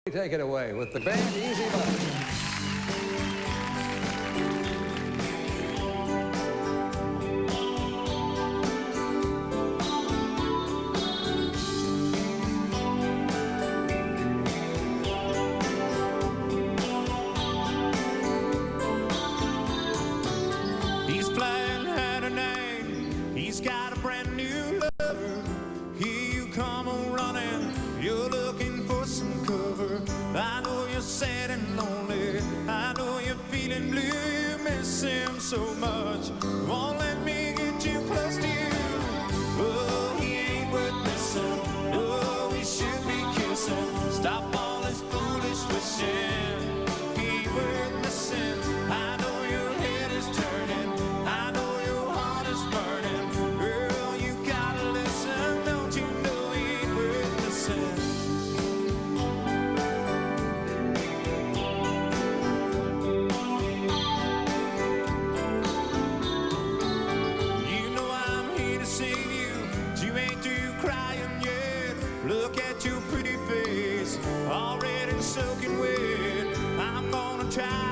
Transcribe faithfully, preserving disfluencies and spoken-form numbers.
Take it away with the band Easy Button. He's flying high tonight. He's got a brand new lover. Here you come on running. You're looking for some cover. I know you're sad and lonely. I know you're feeling blue. You miss him so much. Won't let me get too close to you. Oh, he ain't worth missing. Oh, we should be kissing. Stop all this foolish wishing. He ain't worth missing. I know your head is turning. I know your heart is burning. Girl, you gotta listen. Don't you know he ain't worth missing? Look at your pretty face, already soaking wet. I'm gonna try